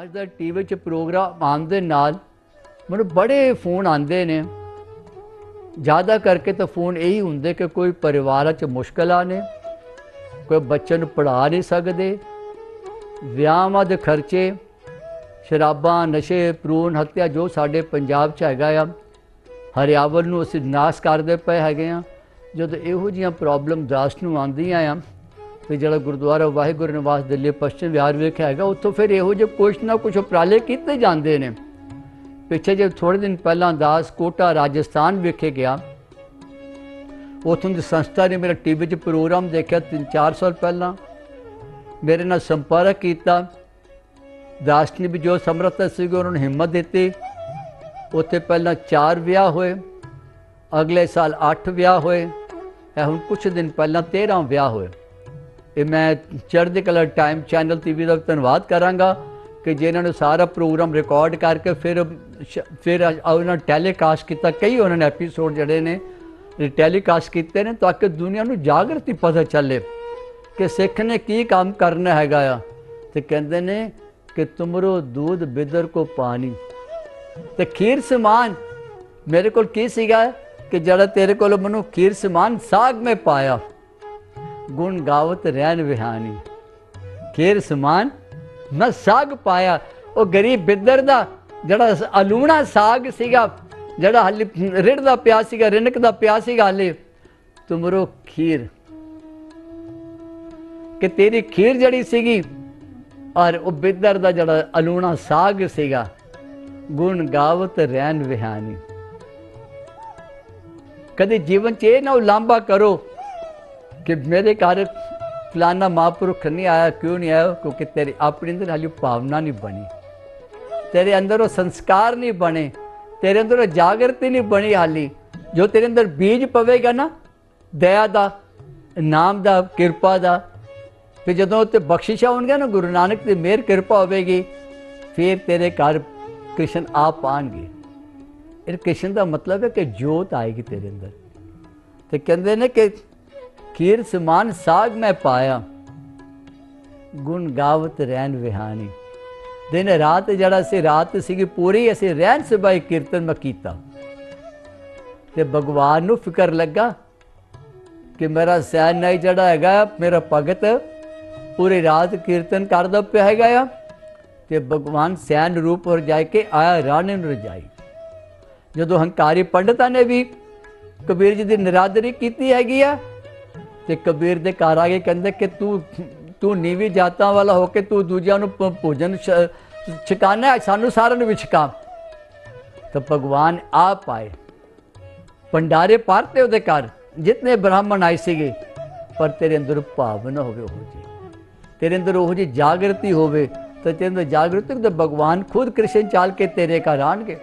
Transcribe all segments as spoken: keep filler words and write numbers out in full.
ਅੱਜ ਦਾ ਟੀਵੀ 'ਚ ਪ੍ਰੋਗਰਾਮ ਆਉਣ ਦੇ ਨਾਲ ਮੈਨੂੰ ਬੜੇ ਫੋਨ ਆਉਂਦੇ ਨੇ। ज़्यादा करके तो फोन यही होंगे कि कोई परिवार च मुश्किलां ने, कोई बच्चे नूं पढ़ा नहीं सकते, विआहां दे खर्चे, शराबां, नशे, भरूण हत्या जो साडे पंजाब च हैगा आ, हरियावल नूं असीं नाश करदे पए हैगे आ। जदों इहो जिहियां प्रॉब्लम दास नूं आउंदियां आ ते जिहड़ा गुरुद्वारा वाहिगुरू निवास दिल्ली पश्चिम विहार विखे हैगा, उत्थों फिर इहो जिहे कुछ ना कुछ उपराले कीते जांदे ने। पिछे जो थोड़े दिन पहला दास कोटा राजस्थान विखे गया, उतों की संस्था ने मेरा टीवी च प्रोग्राम देखा तीन चार साल पहला, मेरे नाल संपर्क किया। दास ने भी जो समर्थ सी उन्होंने हिम्मत दी। उत्थे पहला चार विआह होए, अगले साल अठ विआह होए, हुण कुछ दिन पहला तेरह विआह होए। ये मैं चढ़दी कला टाइम चैनल टीवी का धन्यवाद करांगा कि जिन्होंने सारा प्रोग्राम रिकॉर्ड करके फिर फिर उन्होंने टैलीकास्ट किया। कई उन्होंने एपीसोड जड़े ने टैलीकास्ट किए हैं ताकि दुनिया को जागृति पता चले कि सिख ने की काम करना हैगा। तो कहते ने कि तुमरो दूध बिदर को पानी तो खीर समान मेरे को की सीगा कि जड़ा तेरे को मनु खीर समान साग में पाया, गुण गावत रैन विहानी। खीर समान मैं साग पाया। वो गरीब बिदर दा जड़ा अलूणा साग सीगा, जड़ा हाली रिड़दा पिया सीगा, रिनकदा पिया सीगा हाली, तुमरो खीर कि तेरी खीर जड़ी सीगी और वो बिदर दा जड़ा अलूणा साग सीगा, गुण गावत रैन विहानी। कभी जीवन च ये ना उलांबा करो कि मेरे घर फलाना महापुरुख नहीं आया। क्यों नहीं आया? क्योंकि तेरे अपने अंदर हाली भावना नहीं बनी, तेरे अंदर वो संस्कार नहीं बने, तेरे अंदर वो जागृति नहीं बनी हाली। जो तेरे अंदर बीज पवेगा ना दया दा, नाम दा, किरपा दा, फिर जदों उत्ते बख्शिशा होणगियां ना, गुरु नानक की मेहर किरपा होवेगी, फिर तेरे घर कृष्ण आ पाणगे। कृष्ण का मतलब है कि जोत आएगी तेरे अंदर। तो कहते हैं कि खीर समान साग में पाया, गुण गावत रैन विहानी। दिन रात जड़ा सी रात सी पूरी असी रैन सबाई कीर्तन में कीता। ते भगवान नू फिक्र लगा कि मेरा सैन नहीं जड़ा हैगा, मेरा भगत पूरी रात कीर्तन करदा पिया हैगा। ते भगवान सैन रूप हो जाए के आया राणे नू रजाई। जदों हंकारी पंडितां ने भी कबीर जी की निरादरी की हैगी आ, ते कबीर दे घर आ के कहते कि तू तू नीवी जातां वाला होके तू दूजियां नू भोजन छकाना है, सानू सारिआं नू भी छका। तो भगवान आप आए, भंडारे पारते उहदे घर, जितने ब्राह्मण आए सीगे, पर तेरे अंदर भावना होवे ओहो जी, तेरे अंदर ओहो जी जागृति होवे। तो तेरे अंदर जागृति तो भगवान खुद कृष्ण चाल के तेरे घर आणगे।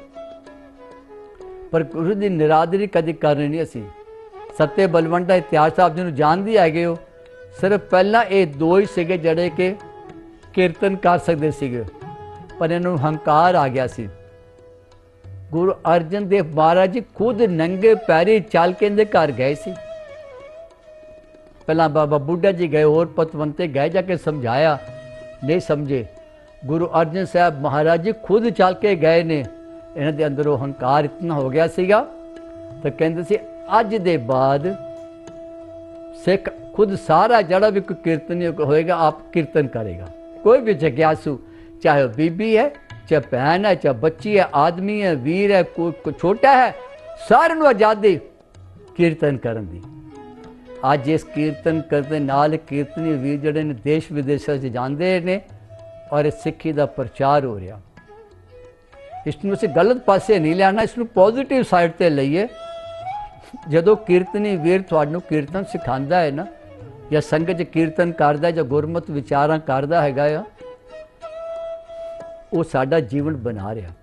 पर गुरु दी निरादरी कदी करनी नहीं। असीं सत्य बलवंत का इतिहास आप जी जानते है हो। सिर्फ पहला ये दो ही सीगे जड़े के कीर्तन कर सकते सीगे, पर इन्हों हंकार आ गया सी। गुरु अर्जन देव महाराज जी खुद नंगे पैरी चल के इनके घर गए सी। पहला बाबा बुढ़ा जी गए, और पतवंते गए, जाके समझाया, नहीं समझे। गुरु अर्जन साहब महाराज जी खुद चल के गए ने। इन्हों के अंदर हंकार इतना हो गया सीगा, तो कहते सी अज दे बाद सिख खुद सारा जड़ा भी कोई कीर्तन होएगा आप कीर्तन करेगा। कोई भी जग्यासु, चाहे बीबी है, चाहे बहन है, चाहे बच्ची है, आदमी है, वीर है, कोई छोटा है, सारे नूं आज़ादी कीर्तन करन दी। अज इस कीर्तन करते नाल कीर्तनी वीर जड़े ने देश विदेशों से जाते ने, और सिक्खी का प्रचार हो रहा। इसनूं असीं गलत पासे नहीं लियाना, इसनूं पॉजिटिव साइड ते लईए। जदों कीर्तनी वीर तुहानूं कीर्तन सिखांदा है ना, या संगत च कीर्तन करदा है, या गुरमत विचारां करदा हैगा आ, वो साडा जीवन बना रहा।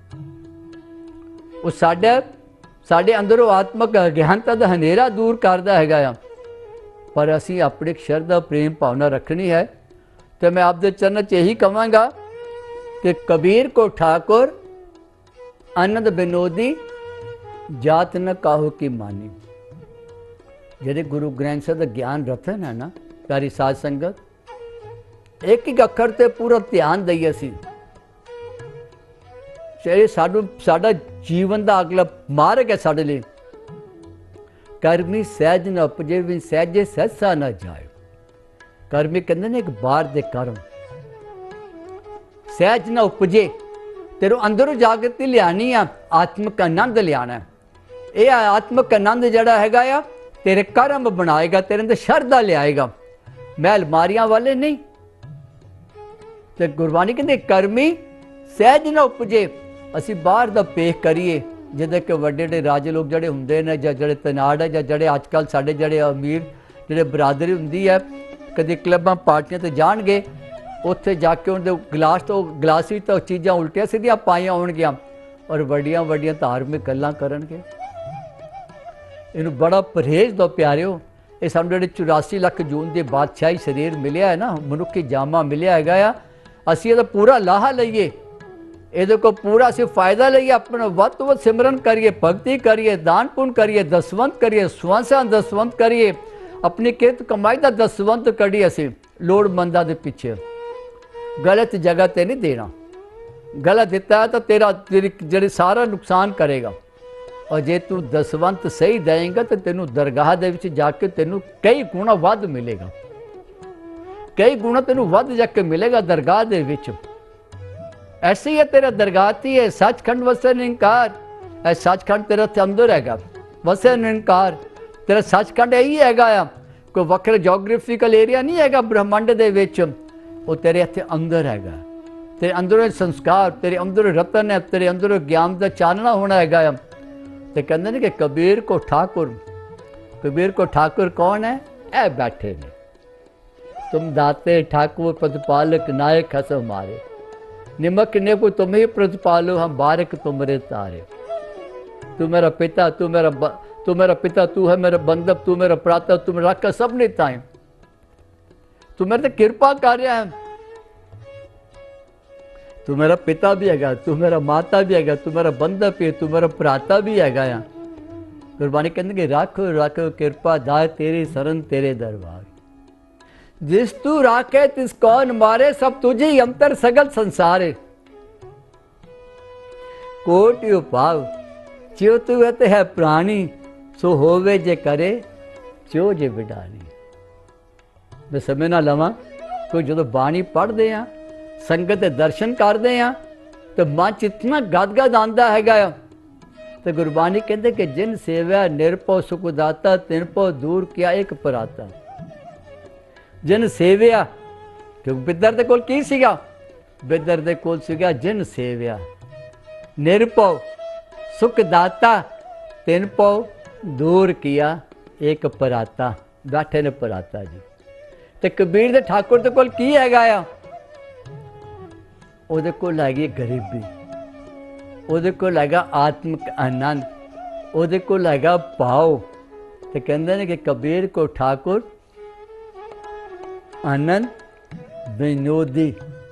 वो साडा साडे अंदरों आत्मक अज्ञानता दा हनेरा दूर करदा हैगा आ। पर असीं अपनी शरधा प्रेम भावना रखनी है। तो मैं आपदे चरणों च यही कहांगा कि कबीर को ठाकुर आनंद विनोदी जात न काहू की मानी। जेडे गुरु ग्रंथ साहिब का ज्ञान रतन है ना, प्यारी साध संगत, एक एक अखर ते पूरा ध्यान दईए सी। ਚਾਹੇ ਸਾਨੂੰ ਸਾਡਾ ਜੀਵਨ ਦਾ ਅਗਲਾ ਮਾਰਗ ਹੈ ਸਾਡੇ ਲਈ। ਕਰਮੀ ਸਹਿਜ ਨਾ ਉਪਜੇ ਵੀ ਸਹਿਜੇ ਸਹਿਸਾ ਨਾ ਜਾਏ। ਕਰਮੀ ਕਹਿੰਦੇ ਨੇ ਇੱਕ ਬਾਹਰ ਦੇ ਕਰਮ ਸਹਿਜ ਨਾ ਉਪਜੇ, ਤੇਰੇ ਅੰਦਰੋਂ ਜਾਗਰਤੀ ਲਿਆਣੀ ਆ, ਆਤਮਿਕ ਆਨੰਦ ਲਿਆਣਾ। ਇਹ ਆਤਮਿਕ ਆਨੰਦ ਜਿਹੜਾ ਹੈਗਾ ਆ ਤੇਰੇ ਕਰਮ ਬਣਾਏਗਾ, ਤੇਰੇ ਅੰਦਰ ਸ਼ਰਧਾ ਲਿਆਏਗਾ। ਮੈਂ ਅਲਮਾਰੀਆਂ ਵਾਲੇ ਨਹੀਂ। ਤੇ ਗੁਰਬਾਣੀ ਕਹਿੰਦੇ ਕਰਮੀ ਸਹਿਜ ਨਾ ਉਪਜੇ। ਅਸੀਂ ਬਾਹਰ ਦਾ ਪੇਖ ਕਰੀਏ, ਜਿੱਦਾਂ ਕਿ ਵੱਡੇ ਵੱਡੇ ਰਾਜੇ ਲੋਕ ਜਿਹੜੇ ਹੁੰਦੇ ਨੇ, ਜਾਂ ਜਿਹੜੇ ਤਨਾੜ ਹੈ, ਜਾਂ ਜਿਹੜੇ ਅੱਜ ਕੱਲ੍ਹ ਸਾਡੇ ਜਿਹੜੇ ਅਮੀਰ ਜਿਹੜੇ ਬਰਾਦਰੀ ਹੁੰਦੀ ਹੈ, ਕਦੇ ਕਲੱਬਾਂ ਪਾਰਟੀਆਂ 'ਤੇ ਜਾਣਗੇ, ਉੱਥੇ ਜਾ ਕੇ ਉਹਦੇ ਗਲਾਸ ਤੋਂ ਗਲਾਸ ਵਿੱਚ ਤਾਂ ਚੀਜ਼ਾਂ ਉਲਟੀਆਂ ਸਿੱਧੀਆਂ ਪਾਈਆਂ ਹੋਣਗੀਆਂ ਔਰ ਵੱਡੀਆਂ ਵੱਡੀਆਂ ਧਾਰਮਿਕ ਗੱਲਾਂ ਕਰਨਗੇ। ਇਹਨੂੰ ਬੜਾ ਪਰਹੇਜ਼ ਦਿਓ ਪਿਆਰਿਓ। ਇਹ ਸਾਨੂੰ ਜਿਹੜੇ ਚੁਰਾਸੀ ਲੱਖ ਜੂਨ ਦੇ ਬਾਦਸ਼ਾਹੀ ਸਰੀਰ ਮਿਲਿਆ ਹੈ ਨਾ, ਮਨੁੱਖੀ ਜਾਮਾ ਮਿਲਿਆ ਹੈਗਾ ਆ, ਅਸੀਂ ਇਹਦਾ ਪੂਰਾ ਲਾਹਾ ਲਈਏ, ਇਹਦੇ ਕੋਲ ਪੂਰਾ ਅਸੀਂ ਫਾਇਦਾ ਲਈਏ, ਆਪਣਾ ਵੱਧ ਤੋਂ ਵੱਧ ਸਿਮਰਨ ਕਰੀਏ, ਭਗਤੀ ਕਰੀਏ, ਦਾਨ ਪੁੰਨ ਕਰੀਏ, ਦਸਵੰਤ ਕਰੀਏ, ਸਵਾਸਾਂ ਦਸਵੰਤ ਕਰੀਏ, ਆਪਣੀ ਕਿਰਤ ਕਮਾਈ ਦਾ ਦਸਵੰਤ ਕੱਢੀਏ। ਅਸੀਂ ਲੋੜਮੰਦਾਂ ਦੇ ਪਿੱਛੇ ਗਲਤ ਜਗ੍ਹਾ 'ਤੇ ਨਹੀਂ ਦੇਣਾ। ਗਲਤ ਦਿੱਤਾ ਹੈ ਤਾਂ ਤੇਰਾ ਤੇਰੀ ਜਿਹੜੀ ਸਾਰਾ ਨੁਕਸਾਨ ਕਰੇਗਾ। ਔਰ ਜੇ ਤੂੰ ਦਸਵੰਤ ਸਹੀ ਦੇਂਗਾ ਤਾਂ ਤੈਨੂੰ ਦਰਗਾਹ ਦੇ ਵਿੱਚ ਜਾ ਕੇ ਤੈਨੂੰ ਕਈ ਗੁਣਾ ਵੱਧ ਮਿਲੇਗਾ, ਕਈ ਗੁਣਾ ਤੈਨੂੰ ਵੱਧ ਜਾ ਕੇ ਮਿਲੇਗਾ ਦਰਗਾਹ ਦੇ ਵਿੱਚ। ऐसे ही है तेरा दरगाहती है सचखंड वसे निरंकार। ऐ सचखंड तेरा अंदर हैगा, वसे निरंकार। तेरा सचखंड यही हैगा आ, कोई वक्र जोग्राफिकल एरिया नहीं हैगा ब्रह्मांड दे विच, वो तेरे इत्थे अंदर हैगा। तेरे अंदरों संस्कार, तेरे अंदरों रतन है, तेरे अंदरों ज्ञान का चानना होना हैगा। तो कहते हैं कि कबीर को ठाकुर, कबीर को ठाकुर कौन है? ऐ बैठे ने तुम दाते ठाकुर प्रतिपालक नायक हस हमारे। निमक ने को तुम ही प्रतिपालो हम बारक तुमरे तारे। तू मेरा पिता, तू मेरा तू मेरा पिता, तू है मेरा बंधव, तू मेरा प्राता, तू मेरा रखा सब नहीं ताए। तू मेरे ते कृपा कर रहा है। तू मेरा पिता भी हैगा, तू मेरा माता भी हैगा, तू मेरा बंधव भी है, तू मेरा प्राता भी हैगा। गुरबाणी कहते कि रख रख कृपा दाए तेरी शरण तेरे दरबार। जिस तू राखे तिस कौन मारे, सब तुझे ही अंतर सगल संसारे। कोटि उपाव ज्यो तू है प्राणी, सो होवे जे करे ज्यो जे विडानी। मैं समय ना लवां, कोई जो बाणी पढ़ते हैं, संगत के दर्शन करते हैं तो मन च इतना गदगद आंदा हैगा। तो गुरबाणी कहते कि जिन सेव्या निरपौ सुखदाता, तिन पौ दूर किया एक पराता। जिन सेव्या, क्योंकि बिदर दे कोल की सीगा? बिदर दे कोल सीगा जिन सेव्या निरपौ सुखदाता, तिन पौ दूर किया एक पराता। बैठे ने पराता जी। तो कबीर दे ठाकुर दे कोल की हैगा आ? उहदे कोल हैगी गरीबी, उहदे कोल हैगा आत्मिक आनंद, उहदे कोल हैगा भाव। तो कहते हैं कि कबीर को ठाकुर आनंद विनोदी,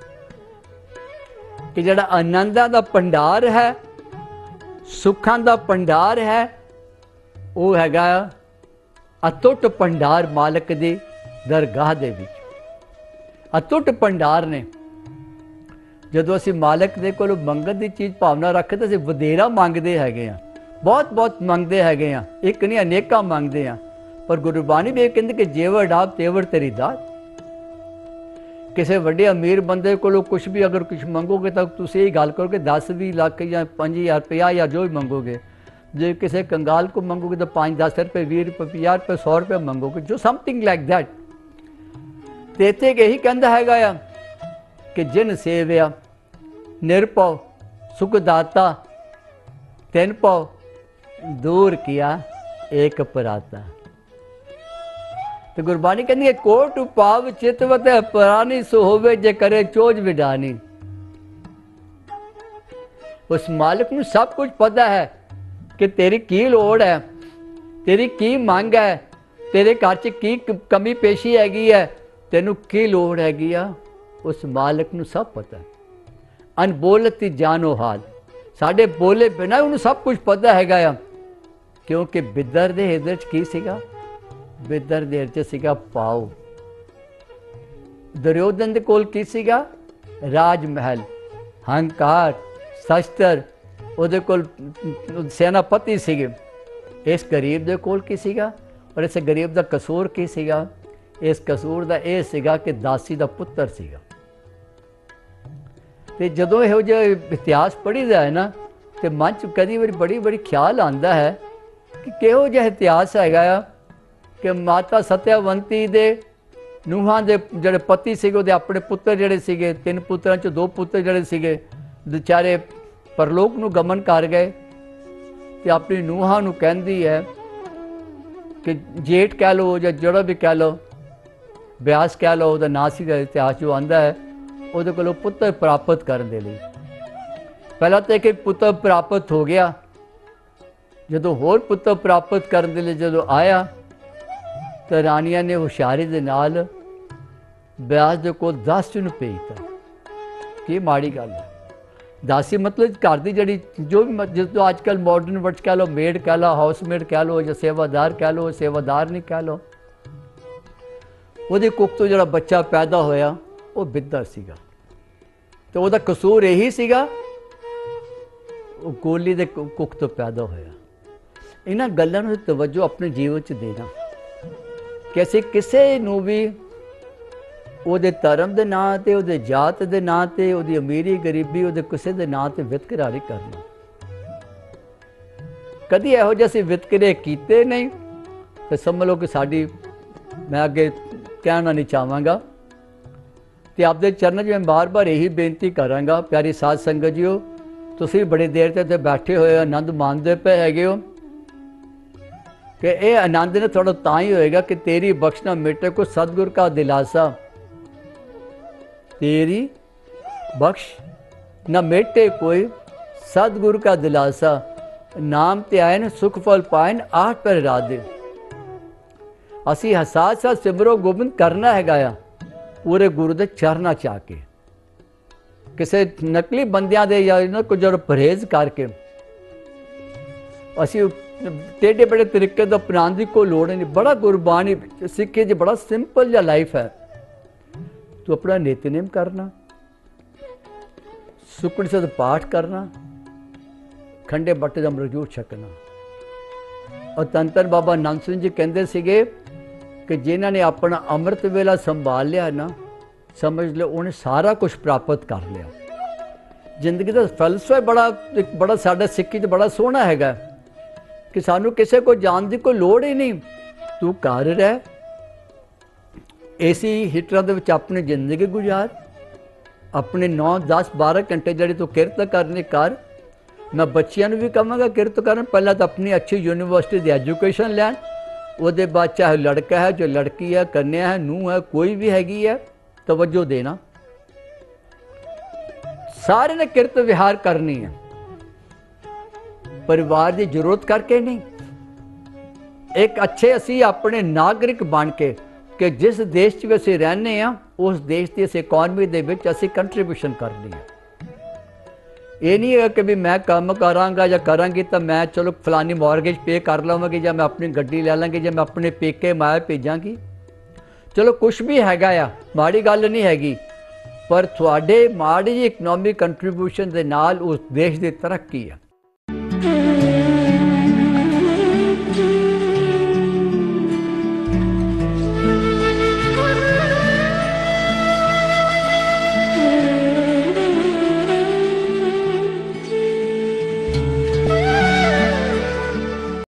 कि जड़ा आनंदा दा भंडार है, सुखां दा भंडार है, वो हैगा अतुट भंडार मालक दी दरगाह दे विच। अतुट भंडार ने जदों असीं मालक दे कोलों मंगण दी चीज़ भावना रखते तो असीं वधेरा मंगते हैगे आ, बहुत बहुत मंगते हैगे आ, एक नहीं अनेकां मंगते आ। पर गुरबाणी भी कहंदी कि जेवर डाब तेवर तेरी दात। किसी वड्डे अमीर बंदे को कुछ भी अगर कुछ मंगोगे तो तुम यही गल करोगे दस भी लाख या पाँच हज़ार रुपया या जो भी मंगोगे। जो किसी कंगाल को मंगोगे तो पाँच दस रुपये बीस रुपये पचास रुपये सौ रुपये मंगोगे, जो समथिंग लाइक दैट। तो इतने यही कहता है कि जिन सेव्या निरपौ सुखदाता, तिन पौ दूर किया एक पराता। तो गुरबाणी कहती है कोट पाव चितवत परानी, सो होवे जे करे चोज विडानी। उस मालिक नूं सब कुछ पता है कि तेरी की लोड़ है, तेरी की मांग है, तेरे घर च की कमी पेशी हैगी है, तेनू की लोड़ हैगी आ। उस मालिक नूं सब पता है। अनबोलती जानो हाल, साडे बोले बिना उन्हें सब कुछ पता हैगा आ। क्योंकि बिदर दे हिरदे च की सीगा? बिदर दे हिरदे सीगा पाओ। दुर्योधन दे कोल की सीगा? राज महल, हंकार, शस्त्र, ਉਹਦੇ ਕੋਲ ਸੈਨਾਪਤੀ ਸੀਗੇ। ਇਸ ਗਰੀਬ ਦੇ ਕੋਲ ਕੀ ਸੀਗਾ ਔਰ ਇਸ ਗਰੀਬ ਦਾ ਕਸੂਰ ਕੀ ਸੀਗਾ? ਇਸ ਕਸੂਰ ਦਾ ਇਹ ਸੀਗਾ ਕਿ ਦਾਸੀ ਦਾ ਪੁੱਤਰ ਸੀਗਾ। ਤੇ ਜਦੋਂ ਇਹੋ ਜਿਹਾ ਇਤਿਹਾਸ ਪੜ੍ਹੀਦਾ ਹੈ ਨਾ ਤੇ ਮਨ 'ਚ ਕਦੀ ਵਾਰੀ ਬੜੀ ਬੜੀ ਖਿਆਲ ਆਉਂਦਾ ਹੈ ਕਿ ਕਿਹੋ ਜਿਹਾ ਇਤਿਹਾਸ ਹੈਗਾ ਆ ਕਿ ਮਾਤਾ ਸਤਿਆਵੰਤੀ ਦੇ ਨੂੰਹਾਂ ਦੇ ਜਿਹੜੇ ਪਤੀ ਸੀਗੇ ਉਹਦੇ ਆਪਣੇ ਪੁੱਤਰ ਜਿਹੜੇ ਸੀਗੇ, ਤਿੰਨ ਪੁੱਤਰਾਂ 'ਚੋਂ ਦੋ ਪੁੱਤਰ ਜਿਹੜੇ ਸੀਗੇ ਵਿਚਾਰੇ ਪਰਲੋਕ ਨੂੰ ਗਮਨ ਕਰ ਗਏ। ਤੇ ਆਪਣੀ ਨੂੰਹਾਂ ਨੂੰ ਕਹਿੰਦੀ ਹੈ ਕਿ ਜੇਠ ਕਹਿ ਲਓ ਜਾਂ ਜਿਹੜਾ ਵੀ ਕਹਿ ਲਓ, ਬਿਆਸ ਕਹਿ ਲਓ, ਉਹਦਾ ਨਾਂ ਸੀਗਾ। ਇਤਿਹਾਸ ਜੋ ਆਉਂਦਾ ਹੈ ਉਹਦੇ ਕੋਲੋਂ ਪੁੱਤਰ ਪ੍ਰਾਪਤ ਕਰਨ ਦੇ ਲਈ ਪਹਿਲਾਂ ਤਾਂ ਇੱਕ ਪੁੱਤਰ ਪ੍ਰਾਪਤ ਹੋ ਗਿਆ। ਜਦੋਂ ਹੋਰ ਪੁੱਤਰ ਪ੍ਰਾਪਤ ਕਰਨ ਦੇ ਲਈ ਜਦੋਂ ਆਇਆ ਤਾਂ ਰਾਣੀਆਂ ਨੇ ਹੁਸ਼ਿਆਰੀ ਦੇ ਨਾਲ ਬਿਆਸ ਦੇ ਕੋਲ ਦਾਸੀ ਨੂੰ ਭੇਜਤਾ। ਕੀ ਮਾੜੀ ਗੱਲ ਹੈ। ਦਾਸੀ ਮਤਲਬ ਘਰ ਦੀ ਜਿਹੜੀ ਜੋ ਵੀ ਜਿਸ ਤੋਂ ਅੱਜ ਕੱਲ੍ਹ ਮਾਡਰਨ ਵਰਡ ਕਹਿ ਲਓ, ਮੇਡ ਕਹਿ ਲਓ, ਹਾਊਸਮੇਡ ਕਹਿ ਲਓ ਜਾਂ ਸੇਵਾਦਾਰ ਕਹਿ ਲਓ, ਸੇਵਾਦਾਰ ਨਹੀਂ ਕਹਿ ਲਓ। ਉਹਦੀ ਕੁੱਖ ਤੋਂ ਜਿਹੜਾ ਬੱਚਾ ਪੈਦਾ ਹੋਇਆ ਉਹ ਬਿੱਦਰ ਸੀਗਾ ਤੇ ਉਹਦਾ ਕਸੂਰ ਇਹੀ ਸੀਗਾ ਉਹ ਗੋਲੀ ਦੇ ਕੁੱਖ ਤੋਂ ਪੈਦਾ ਹੋਇਆ। ਇਹਨਾਂ ਗੱਲਾਂ ਨੂੰ ਤਵੱਜੋ ਆਪਣੇ ਜੀਵਨ 'ਚ ਦੇਣਾ ਕਿ ਅਸੀਂ ਕਿਸੇ ਨੂੰ ਵੀ ਉਹਦੇ ਧਰਮ ਦੇ ਨਾਂ 'ਤੇ, ਉਹਦੇ ਜਾਤ ਦੇ ਨਾਂ 'ਤੇ, ਉਹਦੀ ਅਮੀਰੀ ਗਰੀਬੀ, ਉਹਦੇ ਕਿਸੇ ਦੇ ਨਾਂ 'ਤੇ ਵਿਤਕਰਾ ਨਹੀਂ ਕਰਨਾ। ਕਦੀ ਇਹੋ ਜਿਹੇ ਅਸੀਂ ਵਿਤਕਰੇ ਕੀਤੇ ਨਹੀਂ ਤੇ ਸਮਝ ਲਓ ਕਿ ਸਾਡੀ, ਮੈਂ ਅੱਗੇ ਕਹਿਣਾ ਨਹੀਂ ਚਾਹਾਂਗਾ ਤੇ ਆਪਦੇ ਚਰਨਾਂ 'ਚ ਮੈਂ ਬਾਰ-ਬਾਰ ਇਹੀ ਬੇਨਤੀ ਕਰਾਂਗਾ, ਪਿਆਰੀ ਸਾਧ ਸੰਗਤ ਜੀਓ, ਤੁਸੀਂ ਬੜੀ ਦੇਰ ਤੇ ਇੱਥੇ ਬੈਠੇ ਹੋਏ ਆਨੰਦ ਮਾਣਦੇ ਪਏ ਹੈਗੇ ਹੋ ਕਿ ਇਹ ਆਨੰਦ ਨੇ ਥੋੜਾ ਤਾਂ ਹੀ ਹੋਏਗਾ ਕਿ ਤੇਰੀ ਬਖਸ਼ਣਾ ਮਿਟੇ ਕੋ ਸਤਿਗੁਰ का दिलासा, तेरी बख्श न मेटे कोई सतगुरु का दिलासा, नाम ते आए न सुख फल पाए न आठ पर राधे। असी हसास सा सिमरो गोबिंद करना हैगा आ पूरे गुरु दे चरना चाह के, किसी नकली बंदियां दे या इन्हां को जो परहेज करके असी टेढ़े बड़े तरीके का अपनाने की कोई लोड़ नहीं। बड़ा गुरबाणी सिक्खे जी बड़ा सिंपल जिहा लाइफ है। तू अपना नित्यनेम करना, सुखमनी साहिब दा पाठ करना, खंडे बट्टे का अमृत जरूर छकना। और धन धन बाबा नंद सिंह जी कहते सीगे कि जिन्होंने अपना अमृत वेला संभाल लिया ना, समझ लो उन्हें सारा कुछ प्राप्त कर लिया। जिंदगी का फलसफा बड़ा एक बड़ा साडा सिक्खी च बड़ा सोहना हैगा कि सानू किसी को जान की कोई लोड़ ही नहीं। तू घर रह, एसी हीटरां दे विच अपनी जिंदगी गुजार, अपने नौ दस बारह घंटे जिहड़ी तू किरत करनी कर। मैं बच्चियां नूं भी कहांगा किरत करन, पहलां तो अपनी अच्छी यूनीवर्सिटी की एजुकेशन लैन, उसदे बाद चाहे लड़का है जो लड़की है, कन्या है, नूह है, कोई भी हैगी है, तवज्जो देना। सारे ने किरत विहार करनी है, परिवार की जरूरत करके नहीं। एक अच्छे असी अपने नागरिक बन के कि जिस देश च असीं रहने आ उस देश की इस इकॉनमी दे विच असीं कंट्रीब्यूशन करनी है। ये नहीं है कि भी मैं काम करांगा या करांगी तो मैं चलो फलानी मॉर्गेज पे कर लवांगी या मैं अपनी गड्डी ले लांगी या मैं अपने पेके माए भेजांगी। चलो कुछ भी हैगा आ, माड़ी गल नहीं हैगी, पर तुहाडे माड़ी जी इकनॉमिक कंट्रीब्यूशन दे नाल उस देश की तरक्की है।